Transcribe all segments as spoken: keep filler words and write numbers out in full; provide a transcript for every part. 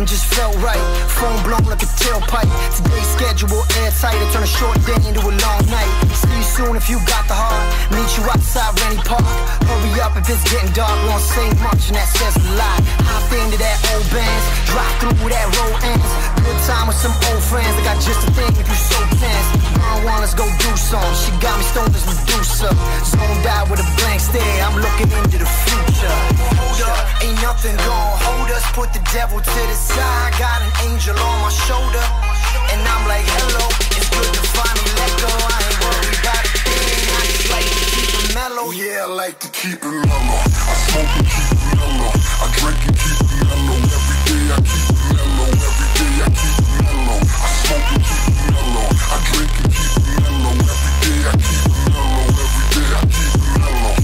and just felt right. Phone blown like a tailpipe. Today's schedule airtight. I turn a short day into a long night. See you soon if you got the heart. Meet you outside Rennie Park. Hurry up if it's getting dark. We don't say much and that says a lot. Hop into that old bands. Drive through where that road ends. Good time with some old friends. I got just a thing if you so tense. One, let's go do something. She got me stoned as Medusa. Zoned out with a blank stare. I'm looking into the future. Hold up, ain't nothing gon' hold us. Put the devil to the side. Got an angel on my shoulder. And I'm like, hello, it's good to finally let go. I ain't worried about a thing. I just like to keep it mellow. Yeah, I like to keep it mellow. I smoke and keep it mellow. I drink and keep it mellow. Every day I keep it mellow. Every day I keep it mellow. I smoke and keep it mellow. I drink and keep it mellow. Every day I keep it mellow. Every day I keep it mellow.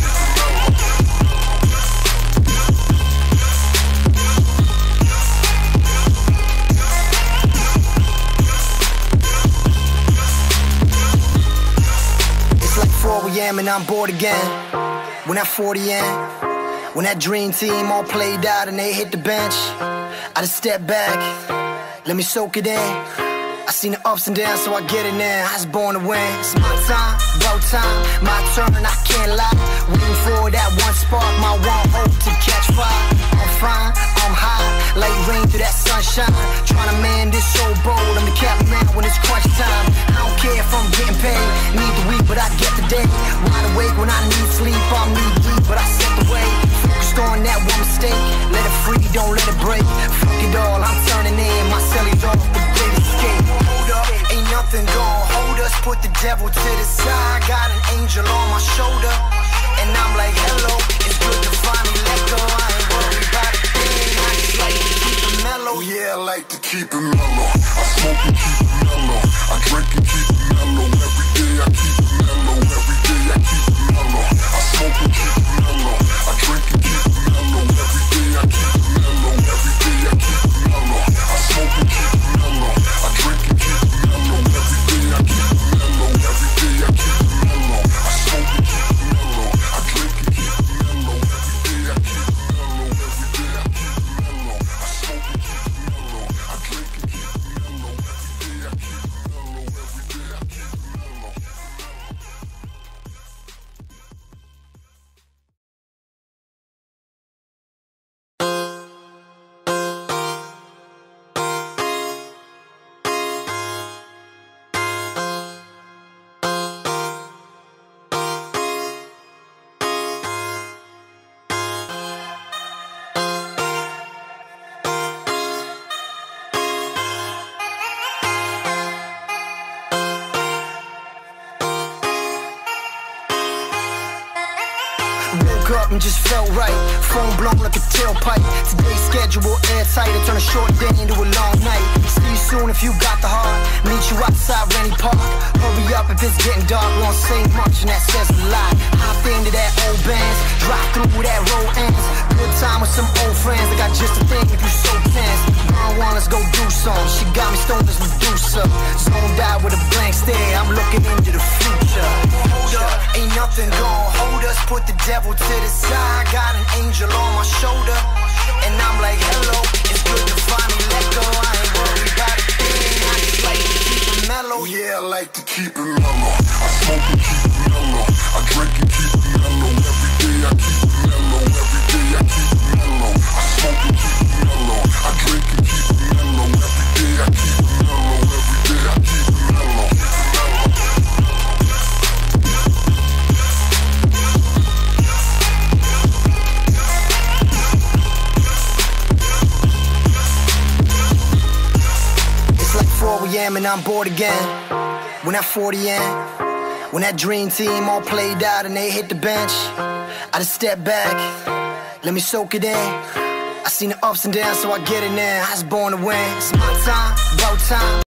four a m and I'm bored again. When that forty in, when that dream team all played out and they hit the bench, I just step back, let me soak it in. I seen the ups and downs, so I get it now. I was born to win. It's my time, about time, my turn, I can't lie. Waiting for that one spark, my one hope to catch fire. I'm fine, I'm high, like rain through that sunshine. Trying to man this so bold, I'm the captain man when it's crunch time. I don't care if I'm getting paid, need the week, but I get the day. Wide awake when I need sleep, I'm knee deep, but I set the way. Focused on that one mistake, let it free, don't let it break. Fuck it all, I'm turning in, my cellies off the great escape. Hold up, ain't nothing gon' hold us. Put the devil to the side. Got an angel on my shoulder. And I'm like, hello, it's good to finally let go. I ain't worried about a thing. I just like to keep it mellow. Yeah, I like to keep it mellow. I smoke and keep it mellow. I drink and keep it mellow. Every day I keep it mellow. Every day I keep it mellow. I smoke and keep it mellow. I drink and keep it mellow. Every day I keep it mellow. Every day I keep it mellow. I smoke and keep it mellow. I drink and keep it mellow. Every day I keep it mellow. Every day I keep it mellow. I smoke and keep it mellow. I drink and keep it mellow. Every day I keep it mellow. Every day I keep it mellow. I smoke and keep it mellow. I drink and keep it mellow. Every day I keep it mellow. Every day I keep it mellow. Woke up and just felt right. Phone blown like a tailpipe. Today's schedule airtight. I turn a short day into a long night. See you soon if you got the heart. Meet you outside Rennie Park. Hurry up if it's getting dark. We don't say much and that says a lot. Hop into that old bands. Drive through where that road ends. Good time with some old friends. I got just a thing if you so tense. One, let's go do something. She got me stoned as Medusa. Zoned out with a blank stare. I'm looking into the future. Hold up, ain't nothing gon' hold us. Put the devil to the side. Got an angel on my shoulder. And I'm like, hello, it's good to finally let go. I ain't worried about a thing. I just like to keep it mellow. Yeah, I like to keep it mellow. I smoke and keep it mellow. I drink and keep it mellow. Every day I keep it mellow. Every day I keep it mellow. I smoke and keep it mellow. I drink and keep it mellow. Every day I keep it mellow. Every day I keep it mellow. four a m and I'm bored again. When that forty in, when that dream team all played out and they hit the bench, I just step back, let me soak it in. I seen the ups and downs, so I get it now. I was born to win. It's my time, about time.